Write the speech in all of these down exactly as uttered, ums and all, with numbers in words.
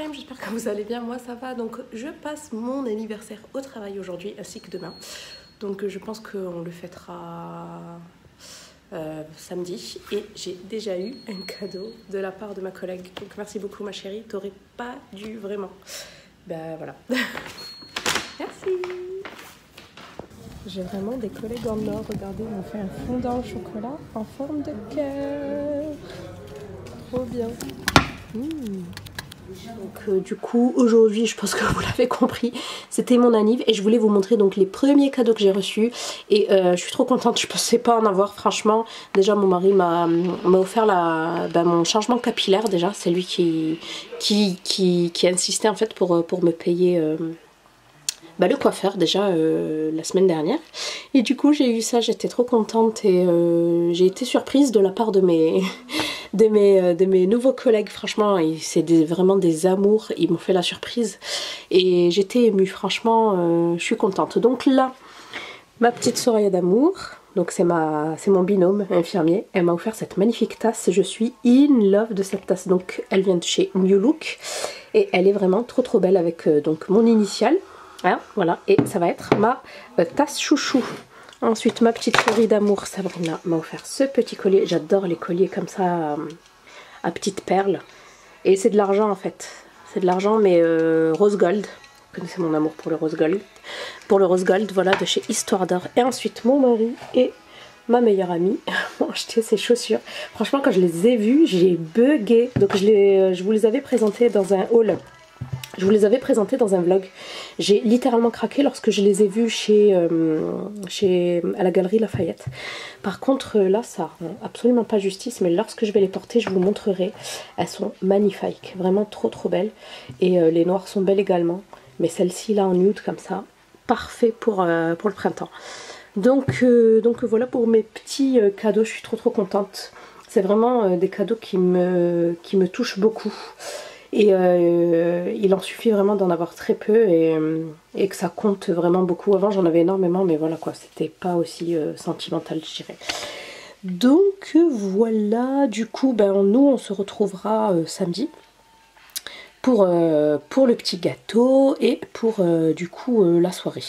Femme, j'espère que vous allez bien, moi ça va. Donc je passe mon anniversaire au travail aujourd'hui ainsi que demain. Donc je pense qu'on le fêtera euh, samedi. Et j'ai déjà eu un cadeau de la part de ma collègue. Donc merci beaucoup ma chérie, t'aurais pas dû vraiment. Ben voilà. Merci. J'ai vraiment des collègues en or, regardez, ils m'ont fait un fondant au chocolat en forme de cœur. Trop bien. Mmh. Donc euh, du coup aujourd'hui, je pense que vous l'avez compris, c'était mon anniv et je voulais vous montrer donc les premiers cadeaux que j'ai reçus et euh, je suis trop contente, je pensais pas en avoir franchement. Déjà mon mari m'a offert la, bah, mon changement capillaire, déjà c'est lui qui, qui, qui, qui a insisté en fait pour, pour me payer euh, bah, le coiffeur déjà euh, la semaine dernière. Et du coup j'ai eu ça, j'étais trop contente et euh, j'ai été surprise de la part de mes... De mes, de mes nouveaux collègues, franchement, c'est vraiment des amours, ils m'ont fait la surprise et j'étais émue, franchement, euh, je suis contente. Donc là, ma petite Soraya d'amour, donc c'est ma, c'est mon binôme infirmier, elle m'a offert cette magnifique tasse, je suis in love de cette tasse, donc elle vient de chez New Look et elle est vraiment trop trop belle avec euh, donc mon initiale, hein, voilà, et ça va être ma euh, tasse chouchou. Ensuite, ma petite chérie d'amour, Sabrina, m'a offert ce petit collier. J'adore les colliers comme ça, euh, à petites perles. Et c'est de l'argent en fait. C'est de l'argent, mais euh, rose gold. Vous connaissez mon amour pour le rose gold. Pour le rose gold, voilà, de chez Histoire d'Or. Et ensuite, mon mari et ma meilleure amie m'ont acheté ces chaussures. Franchement, quand je les ai vues, j'ai bugué. Donc, je, les, je vous les avais présentées dans un haul. Je vous les avais présentés dans un vlog. J'ai littéralement craqué lorsque je les ai vus chez, euh, chez, à la Galerie Lafayette. Par contre, là, ça rend absolument pas justice. Mais lorsque je vais les porter, je vous montrerai. Elles sont magnifiques. Vraiment trop trop belles. Et euh, les noires sont belles également. Mais celle-ci, là, en nude, comme ça, parfait pour, euh, pour le printemps. Donc, euh, donc voilà pour mes petits euh, cadeaux. Je suis trop trop contente. C'est vraiment euh, des cadeaux qui me, qui me touchent beaucoup. Et euh, il en suffit vraiment d'en avoir très peu et, et que ça compte vraiment beaucoup. Avant j'en avais énormément mais voilà quoi, c'était pas aussi euh, sentimental je dirais. Donc voilà, du coup ben, nous on se retrouvera euh, samedi pour, euh, pour le petit gâteau et pour euh, du coup euh, la soirée.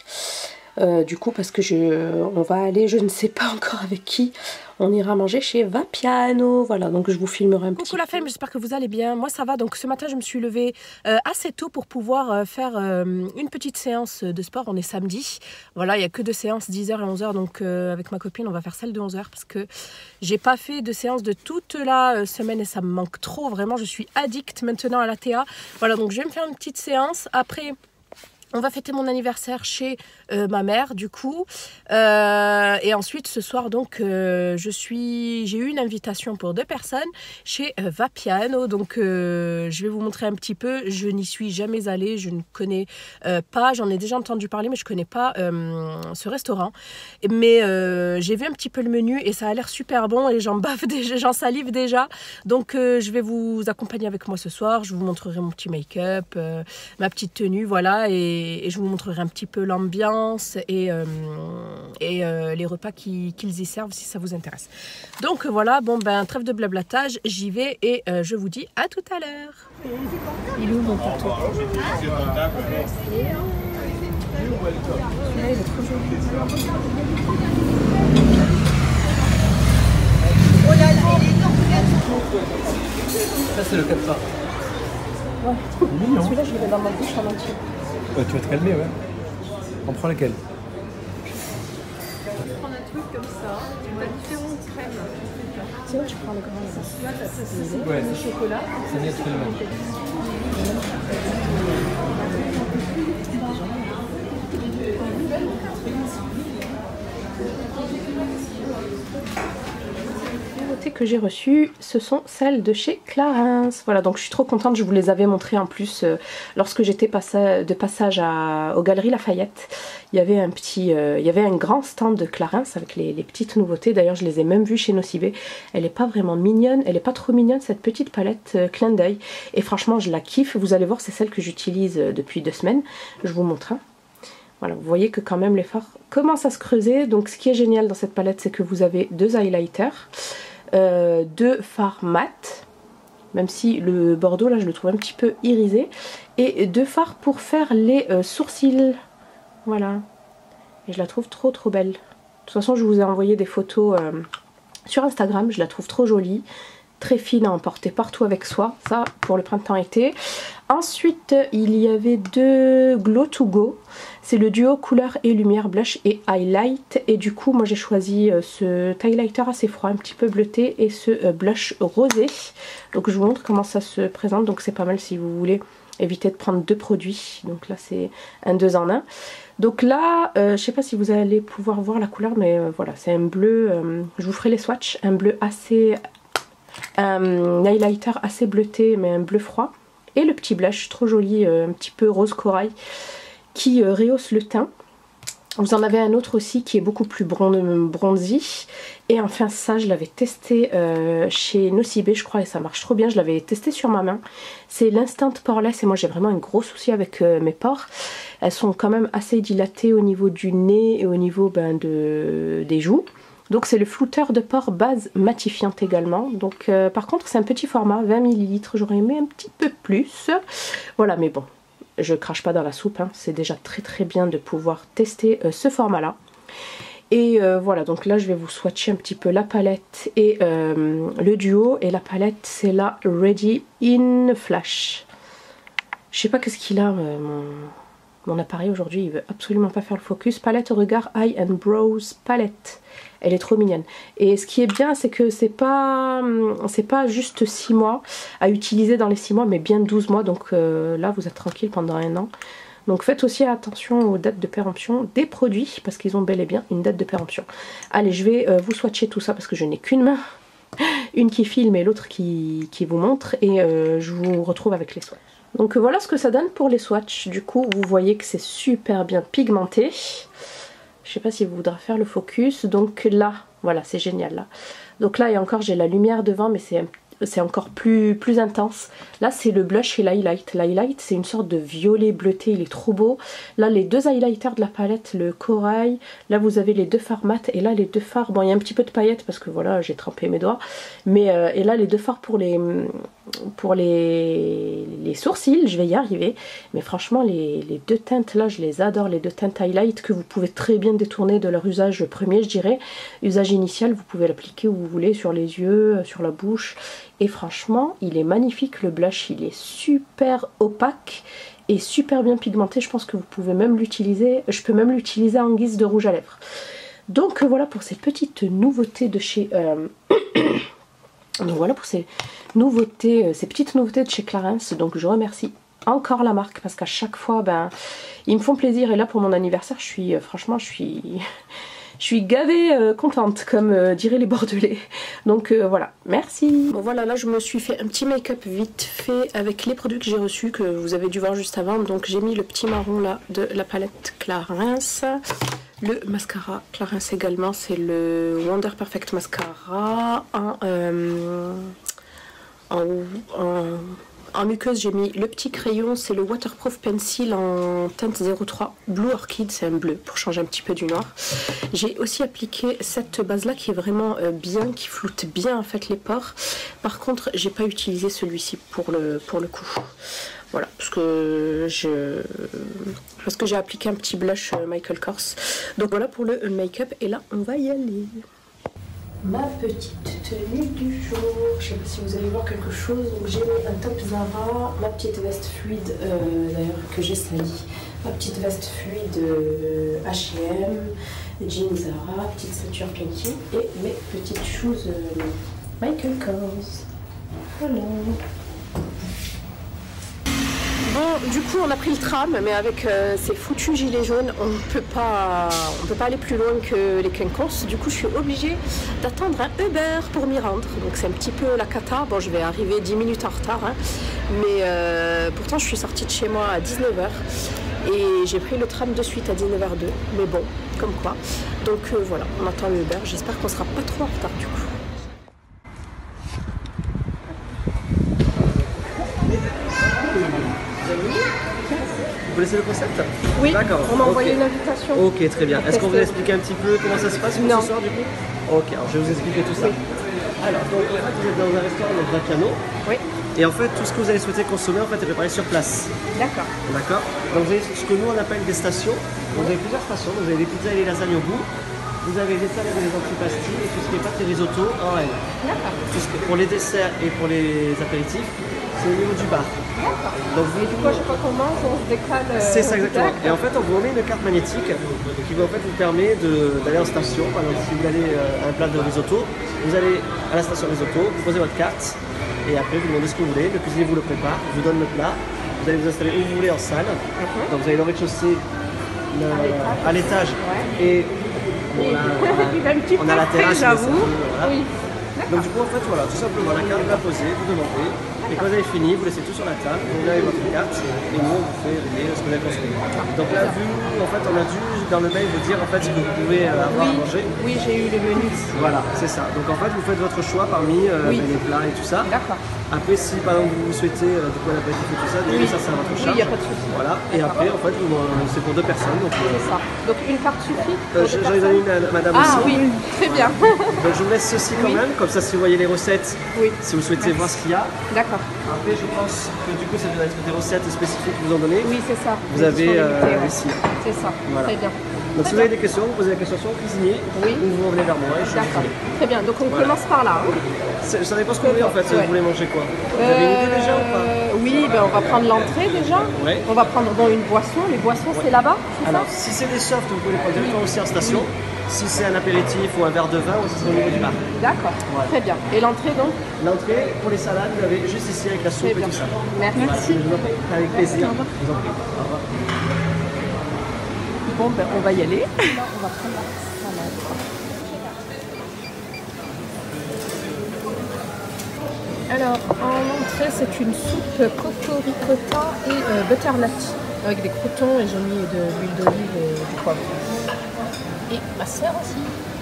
Euh, du coup parce que je, on va aller, je ne sais pas encore avec qui, on ira manger chez Vapiano, voilà, donc je vous filmerai un petit peu. Coucou la femme, j'espère que vous allez bien, moi ça va, donc ce matin je me suis levée euh, assez tôt pour pouvoir euh, faire euh, une petite séance de sport, on est samedi, voilà, il n'y a que deux séances, dix heures et onze heures, donc euh, avec ma copine on va faire celle de onze heures parce que j'ai pas fait de séance de toute la euh, semaine et ça me manque trop, vraiment je suis addict maintenant à la T A, voilà, donc je vais me faire une petite séance, après... On va fêter mon anniversaire chez euh, ma mère du coup euh, et ensuite ce soir donc euh, je suis j'ai eu une invitation pour deux personnes chez euh, Vapiano, donc euh, je vais vous montrer un petit peu. Je n'y suis jamais allée, je ne connais euh, pas, j'en ai déjà entendu parler mais je connais pas euh, ce restaurant, mais euh, j'ai vu un petit peu le menu et ça a l'air super bon et j'en bave déjà, j'en salive déjà, donc euh, je vais vous accompagner avec moi ce soir, je vous montrerai mon petit make-up, euh, ma petite tenue, voilà, et et je vous montrerai un petit peu l'ambiance et, euh, et euh, les repas qu'ils qu'ils y servent si ça vous intéresse. Donc voilà, bon ben trêve de blablatage, j'y vais et euh, je vous dis à tout à l'heure. Il est où mon tatou? Celui-là il est trop joli. Ça c'est le quatre. Ouais. Celui-là je le mets dans ma bouche en entier. Ouais, tu vas te calmer, ouais. On prend laquelle? Tu prends un truc comme ça, tu as différentes crèmes. Sinon tu prends le grand. Là, tu as ceci, ouais, le chocolat. Ça n'est pas le même. Que j'ai reçues, ce sont celles de chez Clarins. Voilà, donc je suis trop contente, je vous les avais montrées en plus euh, lorsque j'étais passa de passage à, aux Galeries Lafayette. Il y avait un petit, euh, il y avait un grand stand de Clarins avec les, les petites nouveautés. D'ailleurs, je les ai même vues chez Nocibé. Elle est pas vraiment mignonne, elle est pas trop mignonne cette petite palette euh, clin d'œil. Et franchement, je la kiffe. Vous allez voir, c'est celle que j'utilise euh, depuis deux semaines. Je vous montre. Hein. Voilà, vous voyez que quand même l'effort commence à se creuser. Donc, ce qui est génial dans cette palette, c'est que vous avez deux highlighters. Euh, deux fards mat même si le bordeaux là je le trouve un petit peu irisé. Et deux fards pour faire les euh, sourcils, voilà. Et je la trouve trop trop belle. De toute façon je vous ai envoyé des photos euh, sur Instagram, je la trouve trop jolie. Très fine à emporter partout avec soi, ça pour le printemps-été. Ensuite il y avait deux Glow to Go, c'est le duo couleur et lumière blush et highlight, et du coup moi j'ai choisi ce highlighter assez froid, un petit peu bleuté, et ce blush rosé. Donc je vous montre comment ça se présente, donc c'est pas mal si vous voulez éviter de prendre deux produits, donc là c'est un deux en un. Donc là euh, je sais pas si vous allez pouvoir voir la couleur, mais euh, voilà, c'est un bleu, euh, je vous ferai les swatchs, un bleu assez... un highlighter assez bleuté mais un bleu froid, et le petit blush trop joli, euh, un petit peu rose corail, qui euh, rehausse le teint. Vous en avez un autre aussi qui est beaucoup plus bron bronzy. Et enfin ça je l'avais testé euh, chez Nocibé je crois, et ça marche trop bien, je l'avais testé sur ma main. C'est l'Instant Poreless, et moi j'ai vraiment un gros souci avec euh, mes pores. Elles sont quand même assez dilatées au niveau du nez et au niveau ben, de, des joues. Donc c'est le flouteur de pores base matifiante également. Donc euh, par contre c'est un petit format, vingt millilitres, j'aurais aimé un petit peu plus. Voilà, mais bon, je crache pas dans la soupe, hein. C'est déjà très très bien de pouvoir tester euh, ce format là. Et euh, voilà, donc là je vais vous swatcher un petit peu la palette et euh, le duo. Et la palette c'est la Ready in Flash. Je sais pas qu'est-ce qu'il a euh, mon... Mon appareil aujourd'hui il veut absolument pas faire le focus. Palette au regard Eye and Brows palette. Elle est trop mignonne. Et ce qui est bien c'est que c'est pas c'est pas juste six mois à utiliser dans les six mois, mais bien douze mois. Donc euh, là vous êtes tranquille pendant un an. Donc faites aussi attention aux dates de péremption des produits, parce qu'ils ont bel et bien une date de péremption. Allez, je vais euh, vous swatcher tout ça parce que je n'ai qu'une main. Une qui filme et l'autre qui, qui vous montre. Et euh, je vous retrouve avec les swatchs. Donc voilà ce que ça donne pour les swatchs. Du coup vous voyez que c'est super bien pigmenté. Je sais pas si vous voudrez faire le focus. Donc là, voilà, c'est génial là. Donc là et encore j'ai la lumière devant, mais c'est c'est encore plus, plus intense. Là c'est le blush et l'highlight. L'highlight c'est une sorte de violet bleuté, il est trop beau. Là les deux highlighters de la palette, le corail. Là vous avez les deux fards mat, et là les deux fards, bon il y a un petit peu de paillettes parce que voilà j'ai trempé mes doigts. Mais euh, et là les deux fards pour les pour les, les sourcils, je vais y arriver. Mais franchement les, les deux teintes là je les adore, les deux teintes highlight que vous pouvez très bien détourner de leur usage premier, je dirais. Usage initial, vous pouvez l'appliquer où vous voulez, sur les yeux, sur la bouche. Et franchement il est magnifique, le blush il est super opaque et super bien pigmenté. Je pense que vous pouvez même l'utiliser, je peux même l'utiliser en guise de rouge à lèvres. Donc voilà pour ces petites nouveautés de chez euh... donc voilà pour ces nouveautés, ces petites nouveautés de chez Clarins. Donc je remercie encore la marque parce qu'à chaque fois ben ils me font plaisir, et là pour mon anniversaire je suis franchement je suis je suis gavée euh, contente, comme euh, diraient les Bordelais. Donc euh, voilà, merci. Bon voilà, là je me suis fait un petit make-up vite fait avec les produits que j'ai reçus, que vous avez dû voir juste avant. Donc j'ai mis le petit marron là de la palette Clarins. Le mascara Clarins également, c'est le Wonder Perfect Mascara en, euh, en, en En muqueuse, j'ai mis le petit crayon, c'est le Waterproof Pencil en teinte zéro trois Blue Orchid, c'est un bleu pour changer un petit peu du noir. J'ai aussi appliqué cette base là qui est vraiment euh, bien, qui floute bien en fait les pores. Par contre, j'ai pas utilisé celui-ci pour le, pour le coup. Voilà, parce que je parce que j'ai appliqué un petit blush euh, Michael Kors. Donc voilà pour le make-up, et là on va y aller. Ma petite tenue du jour, je sais pas si vous allez voir quelque chose. Donc j'ai mis un top Zara, ma petite veste fluide euh, d'ailleurs que j'ai sali, ma petite veste fluide euh, H et M, jean Zara, petite ceinture Kenchi et mes petites shoes euh, Michael Kors. Voilà. Bon, du coup on a pris le tram, mais avec euh, ces foutus gilets jaunes on peut pas on peut pas aller plus loin que les quinconces. Du coup je suis obligée d'attendre un Uber pour m'y rendre, donc c'est un petit peu la cata. Bon, je vais arriver dix minutes en retard, hein. Mais euh, pourtant je suis sortie de chez moi à dix-neuf heures et j'ai pris le tram de suite à dix-neuf heures deux, mais bon, comme quoi. Donc euh, voilà, on attend le Uber, j'espère qu'on sera pas trop en retard du coup. Vous connaissez le concept? Oui, d'accord. On m'a envoyé okay. une invitation. Ok, très bien. Est-ce qu'on vous explique un petit peu comment ça se passe pour non. ce soir du coup? Ok, alors je vais vous expliquer tout ça. Alors, donc en fait, vous êtes dans un restaurant, donc Vapiano. Oui. Et en fait, tout ce que vous allez souhaiter consommer, en fait, est préparé sur place. D'accord. D'accord. Donc, vous avez ce que nous on appelle des stations. Donc, vous avez plusieurs stations. Donc, vous avez les pizzas et les lasagnes au bout. Vous avez les salades et les antipastilles et tout ce qui est pâtes et risotto en L. D'accord. Pour les desserts et pour les apéritifs, c'est au niveau du bar. D'accord. Donc, vous, Et du coup, à chaque fois qu'on mange, on se décale. Euh, c'est ça exactement. d'accord. Et en fait, on vous remet une carte magnétique qui va, en fait, vous permet d'aller en station. Par exemple, si vous allez à un plat de risotto, vous allez à la station risotto, vous posez votre carte et après vous demandez ce que vous voulez. Le cuisinier vous le prépare, vous donne le plat. Vous allez vous installer où vous voulez en salle. Uh-huh. Donc vous avez le rez-de-chaussée le- à l'étage Ouais. et bon, là, Il a un petit on peu a la frais, terrasse. mais j'avoue. ça, voilà. Oui. Donc du coup en fait voilà, tout simplement la carte vous la posez, vous demandez, et quand vous avez fini, vous laissez tout sur la table, vous venez avec votre carte, et nous on vous fait régler ce que vous avez consommé. Donc là vu, en fait on a dû dans le mail vous dire en fait ce que vous pouvez euh, avoir à manger. Oui, j'ai eu le menu. Voilà, c'est ça. Donc en fait vous faites votre choix parmi euh, Oui. ben, les plats et tout ça. D'accord. Après si par exemple vous souhaitez euh, du coup l'apéritif et tout ça, du coup, ça c'est à votre Oui, charge. il n'y a pas de souci. Voilà, et après en fait vous, euh, c'est pour deux personnes. Donc euh, C'est ça. Donc une carte suffit euh, pour j'en deux ai donné personnes. une à madame Ah aussi. oui, très bien. Donc je vous laisse ceci quand Oui. même, comme ça si vous voyez les recettes, Oui. si vous souhaitez voir ce qu'il y a. D'accord. Après, je pense que du coup, ça doit être des recettes spécifiques que vous en donnez. Oui, c'est ça. Vous Les avez euh, disponibilités, ouais. ici. C'est ça. Voilà. Très bien. Donc, si vous avez des questions, vous posez la question sur le cuisinier Oui. ou vous revenez vers moi et je vous D'accord. dis. Très bien. Donc on Voilà. commence par là. Hein. C'est- Ça dépend ce que vous voulez en fait. Ouais. Vous voulez manger quoi? Vous avez une idée déjà ou pas? Euh, Oui, ben, on va prendre l'entrée déjà. Ouais. On va prendre bon, une boisson. Les boissons, c'est là-bas, c'est Alors, ça? si c'est des softs, vous pouvez les prendre directement aussi en station. Si c'est un apéritif ou un verre de vin, aussi c'est au niveau du bar. D'accord. Voilà. Très bien. Et l'entrée donc? L'entrée, pour les salades, vous avez juste ici avec la soupe Très et bien. tout ça. Merci. Je vous en prie. Avec plaisir. Je vous en prie. Au revoir. Bon, ben, on va y aller. Là, on va prendre la salade. Alors, en entrée, c'est une soupe coco ricotta et euh, butternut avec des croutons et j'ai mis de l'huile d'olive et du poivre. Et ma soeur aussi.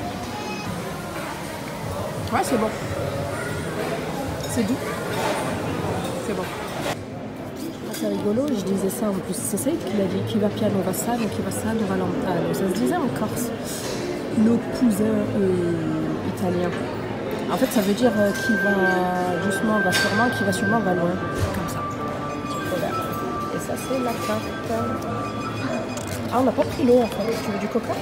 Ouais, c'est bon. C'est doux. C'est bon. C'est rigolo, je disais ça en plus. C'est Saïd qui l'a dit, qui va piano va sano, qui va sano va lontano. Ça se disait en Corse. Nos cousins euh, italiens. En fait, ça veut dire euh, qui va doucement va sûrement, qui va sûrement va loin. Comme ça. Voilà. Et ça, c'est la carte. Ah, on n'a pas pris l'eau en fait. Tu veux du coca?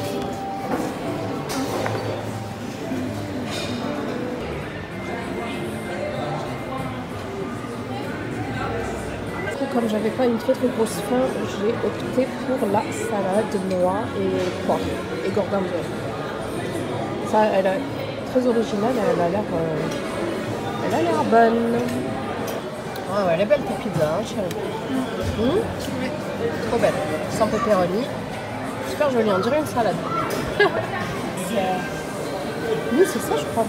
Comme j'avais pas une très très grosse faim, j'ai opté pour la salade noix et poire et gorgonzola. Ça, elle est très originale, elle a l'air, euh, elle a l'air bonne. Ah ouais, elle est belle ta pizza, hein, chérie. Mmh. Trop belle, sans pepperoni, super jolie, on dirait une salade. Oui, c'est ça, je crois.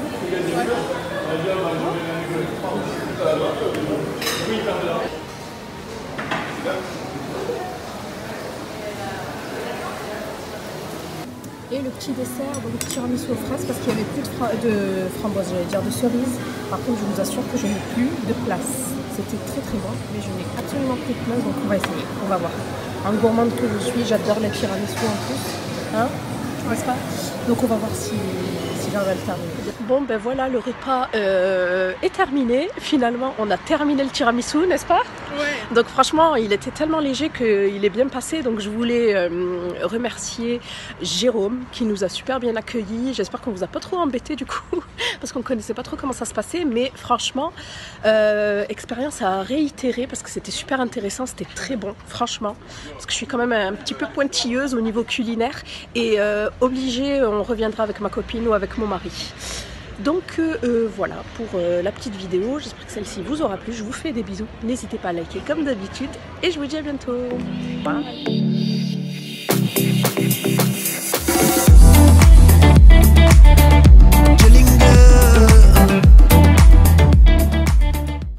Et le petit dessert, donc le tiramisu aux fraises, parce qu'il n'y avait plus de, fra de framboises, j'allais dire de cerises. Par contre, je vous assure que je n'ai plus de place. C'était très très bon, mais je n'ai absolument plus de place, donc on va essayer, on va voir. Un gourmande que je suis, j'adore les tiramisu en plus, hein, n'est-ce pas? Donc on va voir si, si j'arrive à le terminer. Bon ben voilà, le repas euh, est terminé. Finalement, on a terminé le tiramisu, n'est-ce pas? Ouais. Donc franchement, il était tellement léger qu'il est bien passé. Donc je voulais euh, remercier Jérôme qui nous a super bien accueillis. J'espère qu'on vous a pas trop embêté du coup, parce qu'on connaissait pas trop comment ça se passait. Mais franchement, euh, expérience à réitérer parce que c'était super intéressant, c'était très bon, franchement. Parce que je suis quand même un petit peu pointilleuse au niveau culinaire et euh, obligée, on reviendra avec ma copine ou avec mon mari. Donc euh, voilà pour euh, la petite vidéo, j'espère que celle-ci vous aura plu, je vous fais des bisous, n'hésitez pas à liker comme d'habitude et je vous dis à bientôt. Bye.